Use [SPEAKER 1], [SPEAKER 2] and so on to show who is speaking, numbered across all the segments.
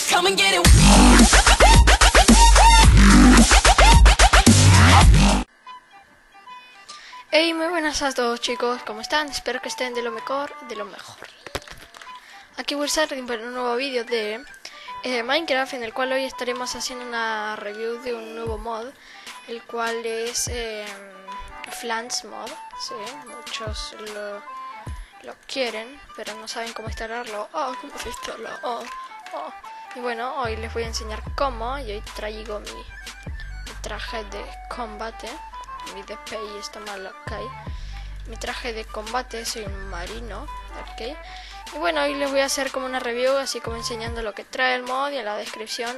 [SPEAKER 1] Come and get it.
[SPEAKER 2] Hey, muy buenas a todos chicos, ¿cómo están? Espero que estén de lo mejor, Aquí Wilson para un nuevo vídeo de Minecraft, en el cual hoy estaremos haciendo una review de un nuevo mod, el cual es Flans Mod. Sí, muchos lo quieren, pero no saben cómo instalarlo. ¿Cómo se instala? Y bueno, hoy les voy a enseñar cómo, y hoy traigo mi traje de combate. Mi DPI está mal, ok. Mi traje de combate, soy un marino, ok. Y bueno, hoy les voy a hacer como una review, así como enseñando lo que trae el mod, y en la descripción.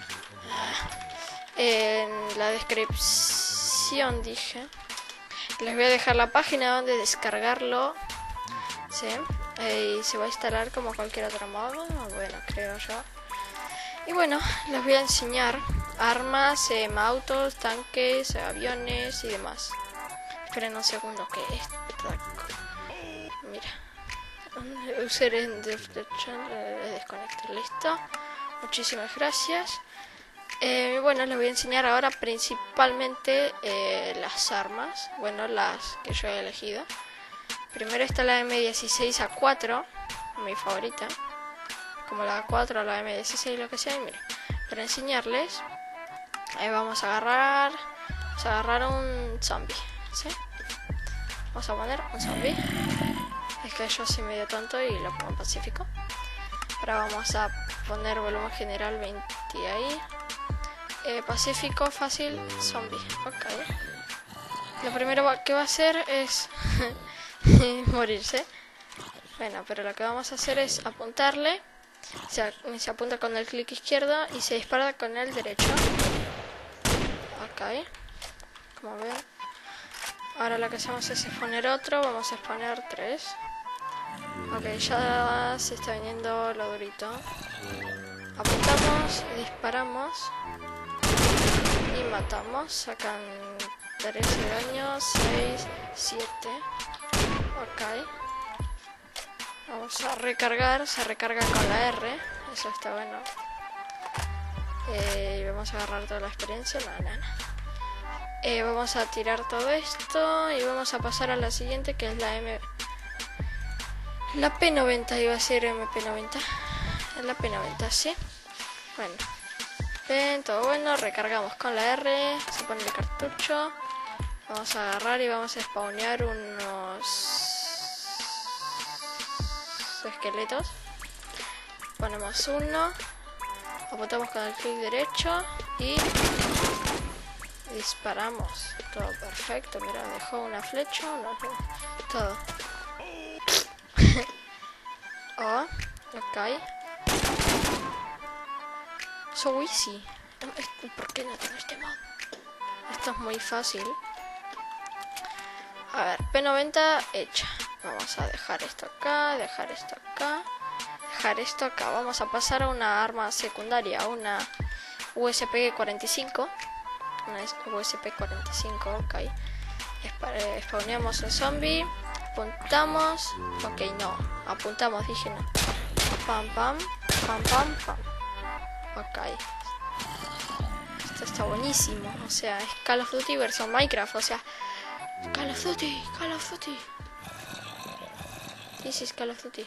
[SPEAKER 2] En la descripción dije, les voy a dejar la página donde descargarlo. Sí, y se va a instalar como cualquier otro mod, bueno, creo yo. Y bueno, les voy a enseñar armas, autos, tanques, aviones y demás. Esperen un segundo que mira, user en desconectar, listo. Muchísimas gracias. Bueno, les voy a enseñar ahora principalmente las armas, bueno, las que yo he elegido. Primero está la M16A4, mi favorita, como la A4 o la M16, lo que sea. Y miren, para enseñarles, vamos a agarrar un zombie, ¿sí? Vamos a poner un zombie. Es que yo soy medio tonto y lo pongo en pacífico. Ahora vamos a poner volumen general 20 ahí. Pacífico, fácil, zombie. Ok. Lo primero que va a hacer es morirse. Bueno, pero lo que vamos a hacer es apuntarle. Se apunta con el clic izquierdo y se dispara con el derecho. Ok. Como ven. Ahora lo que hacemos es exponer otro. Vamos a exponer 3. Ok, ya se está viniendo lo durito. Apuntamos, disparamos y matamos. Sacan 13 daños, 6, 7. Ok. Vamos a recargar, se recarga con la R. Eso está bueno. Vamos a agarrar toda la experiencia. Vamos a tirar todo esto y vamos a pasar a la siguiente, que es la P90. Iba a ser MP90. La P90, sí. Bueno, ven, todo bueno. Recargamos con la R, se pone el cartucho. Vamos a agarrar y vamos a spawnear unos esqueletos. Ponemos uno, apuntamos con el clic derecho y disparamos. Todo perfecto. Mira, dejó una flecha, todo. Ok. So easy. ¿Por qué no tengo este mod? Esto es muy fácil. A ver, P90 hecha. Vamos a dejar esto acá, dejar esto acá, dejar esto acá. Vamos a pasar a una arma secundaria, una USP-45. Una USP-45, ok. Spawneamos el zombie. Apuntamos. Ok, no. Apuntamos, dije no. Pam, pam, pam, pam, pam. Ok. Esto está buenísimo. O sea, es Call of Duty versus Minecraft. O sea, Call of Duty, Call of Duty. This is Call of Duty.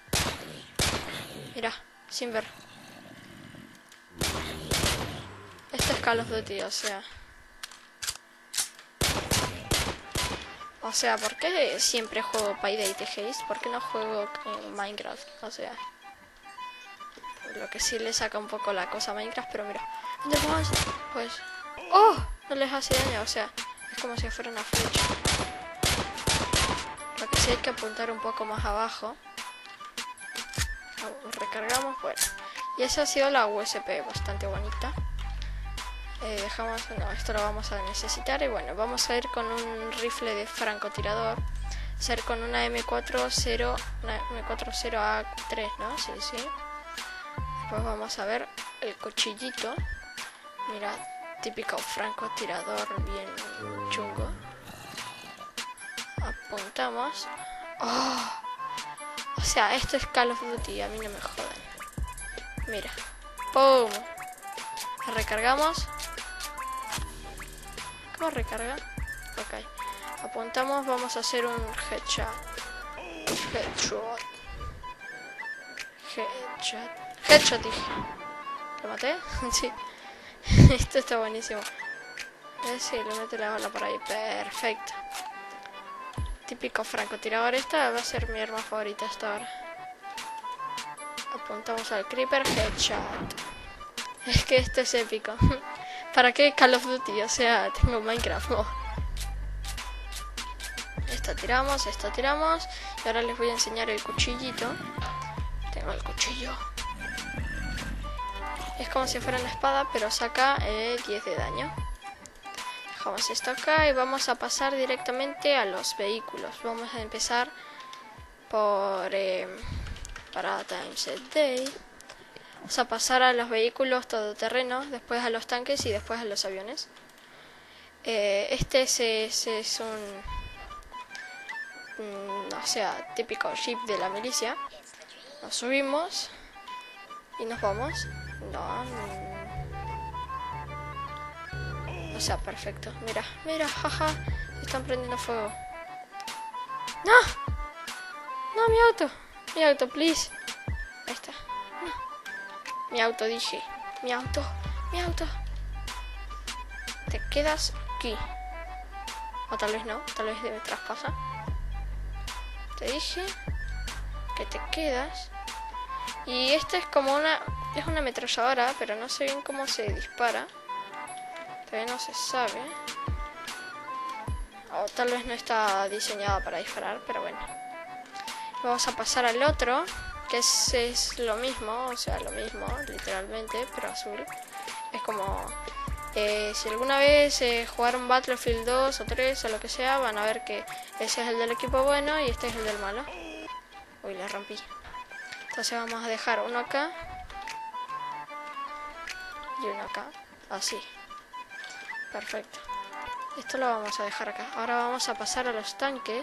[SPEAKER 2] Mira, sin ver. Esto es Call of Duty, o sea. ¿Por qué siempre juego Payday the Haze? ¿Por qué no juego Minecraft? O sea, lo que sí le saca un poco la cosa a Minecraft, pero mira. Pues, ¡oh! No les hace daño, o sea, es como si fuera una flecha. Lo que sí hay que apuntar un poco más abajo. Recargamos, bueno. Y esa ha sido la USP, bastante bonita. Dejamos, no, esto lo vamos a necesitar. Y bueno, vamos a ir con un rifle de francotirador. Ser con una M40A3, ¿no? Sí, sí. Después vamos a ver el cuchillito. Mira, típico francotirador bien chungo. Apuntamos. ¡Oh! O sea, esto es Call of Duty, a mí no me jodan. Mira, ¡Pum! Recargamos. ¿Cómo recarga? Ok. Apuntamos, vamos a hacer un headshot. Headshot. Headshot. Headshot dije. ¿Lo maté? Sí. Esto está buenísimo. Sí, le mete la bala por ahí. Perfecto. Típico francotirador. Esta va a ser mi arma favorita hasta ahora. Apuntamos al creeper. Headshot. Es que esto es épico. ¿Para qué Call of Duty? O sea, tengo Minecraft. No. Esto tiramos. Y ahora les voy a enseñar el cuchillito. Tengo el cuchillo. Es como si fuera una espada, pero saca 10 de daño. Dejamos esto acá y vamos a pasar directamente a los vehículos. Vamos a empezar por Parada Times a Day. Vamos a pasar a los vehículos todoterrenos, después a los tanques y después a los aviones. Este es un o sea, típico jeep de la milicia. Nos subimos y nos vamos. O sea, perfecto. Mira, jaja. Están prendiendo fuego. ¡No! No, mi auto, please. Ahí está. No. Mi auto, dije. Mi auto. Te quedas aquí. O tal vez no, tal vez debe traspasar. Te dije que te quedas. Y esta es como una ametralladora, pero no sé bien cómo se dispara. Todavía no se sabe. O tal vez no está diseñada para disparar, pero bueno. Vamos a pasar al otro, que es lo mismo, o sea, lo mismo, literalmente, pero azul. Es como... si alguna vez jugaron Battlefield 2 o 3 o lo que sea, van a ver que ese es el del equipo bueno y este es el del malo. Uy, la rompí. Entonces vamos a dejar uno acá y uno acá, así. Perfecto. Esto lo vamos a dejar acá. Ahora vamos a pasar a los tanques.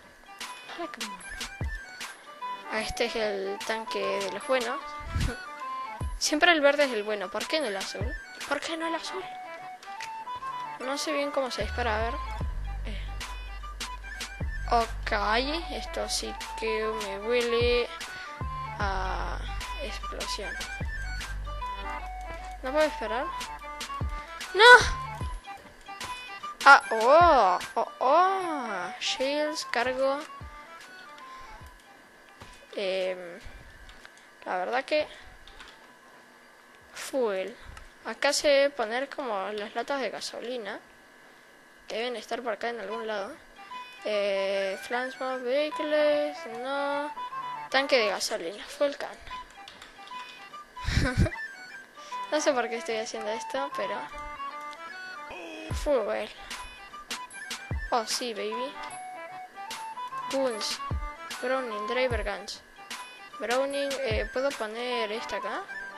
[SPEAKER 2] Este es el tanque de los buenos. Siempre el verde es el bueno. ¿Por qué no el azul? ¿Por qué no el azul? No sé bien cómo se dispara, a ver. Ok, esto sí que me huele a explosión. ¿No puedo esperar? ¡No! Ah, Shields, cargo. La verdad que... Fuel. Acá se debe poner como las latas de gasolina. Deben estar por acá en algún lado. Flansmore Vehicles, no. Tanque de gasolina, full can. No sé por qué estoy haciendo esto, pero... Fuel. Oh, sí, baby. Guns. Browning, Driver Guns. Browning, ¿puedo poner esta acá?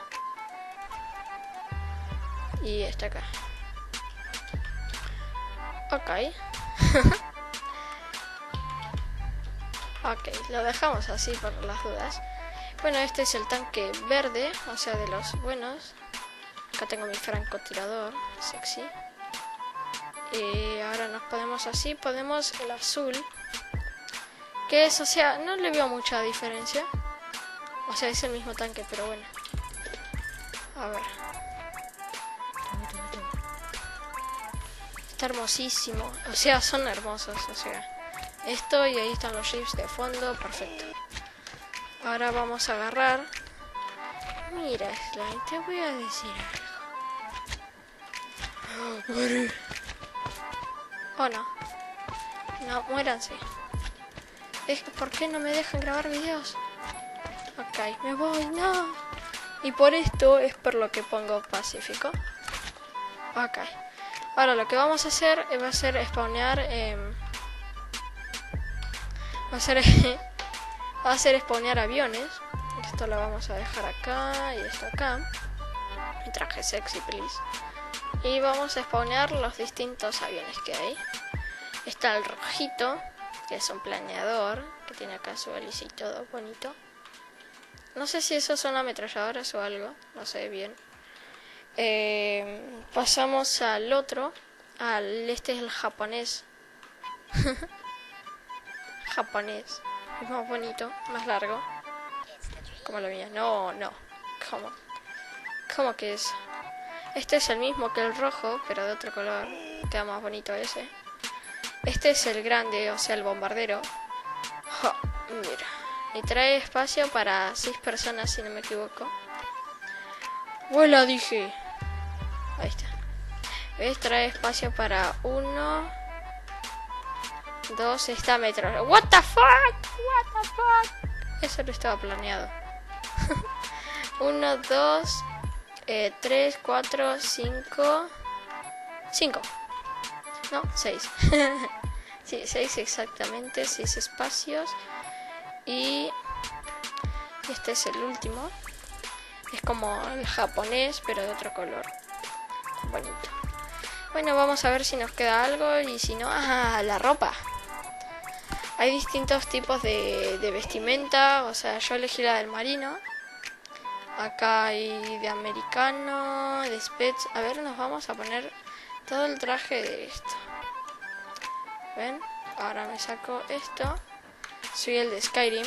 [SPEAKER 2] Y esta acá. Ok. Ok, lo dejamos así por las dudas. Bueno, este es el tanque verde, o sea, de los buenos. Acá tengo mi francotirador, sexy. Y ahora nos ponemos así, ponemos el azul. Que es, o sea, no le veo mucha diferencia. O sea, es el mismo tanque, pero bueno. A ver. Está hermosísimo. O sea, son hermosos, o sea. Esto y ahí están los jeeps de fondo, perfecto. Ahora vamos a agarrar. Mira, Slime, te voy a decir algo. Oh, no. No, muéranse. ¿Por qué no me dejan grabar videos? Ok, me voy, no. Y por esto es por lo que pongo Pacífico. Ok. Ahora lo que vamos a hacer va a ser spawnear... va a ser spawnear aviones. Esto lo vamos a dejar acá y esto acá. Mi traje sexy, please. Y vamos a spawnear los distintos aviones que hay. Está el rojito, que es un planeador, que tiene acá su hélice y todo bonito. No sé si esos son ametralladoras o algo, no sé bien. Pasamos al otro. Este es el japonés. Japonés. Es más bonito, más largo. Como lo mío. No. ¿Cómo que es? Este es el mismo que el rojo, pero de otro color. Queda más bonito ese. Este es el grande, o sea, el bombardero. Mira. Y trae espacio para 6 personas, si no me equivoco. ¡Vuela, dije! Ahí está. ¿Ves? Trae espacio para 1, 2, está metro. What the fuck? Eso no estaba planeado. 1, 2, 3, 4, 5. 5. No, 6. Sí, 6 exactamente, 6 espacios. Y este es el último. Es como el japonés, pero de otro color. Bonito. Bueno, vamos a ver si nos queda algo y si no... ¡Ah! La ropa. Hay distintos tipos de vestimenta. O sea, yo elegí la del marino. Acá hay de americano, de spets. A ver, nos vamos a poner todo el traje de esto. ¿Ven? Ahora me saco esto. Soy el de Skyrim.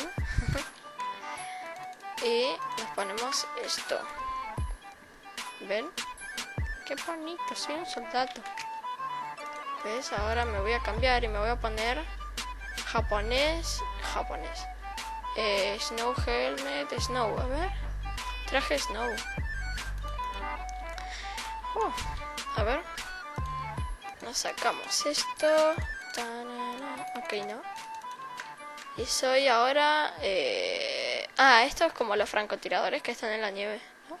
[SPEAKER 2] Y nos ponemos esto. ¿Ven? Qué bonito, soy un soldado. ¿Ves? Ahora me voy a cambiar y me voy a poner japonés. Snow helmet, snow, a ver. Traje snow. A ver. Nos sacamos esto. Ok, ¿no? Y soy ahora... esto es como los francotiradores que están en la nieve, ¿no?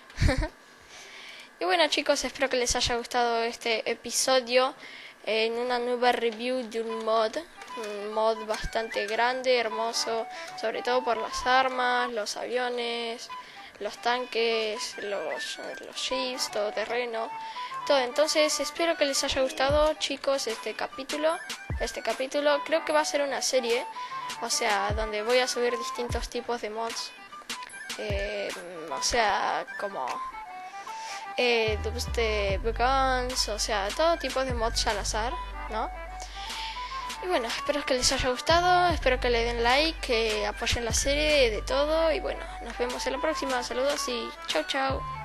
[SPEAKER 2] Y bueno, chicos, espero que les haya gustado este episodio en una nueva review de un mod bastante grande, hermoso, sobre todo por las armas, los aviones, los tanques, los jeeps, todo terreno, todo. Entonces espero que les haya gustado, chicos, este capítulo. Creo que va a ser una serie, o sea, donde voy a subir distintos tipos de mods, o sea, como dubstep guns, o sea, todo tipo de mods al azar, ¿no? Y bueno, espero que les haya gustado, espero que le den like, que apoyen la serie, de todo, y bueno, nos vemos en la próxima. Saludos y chau chau.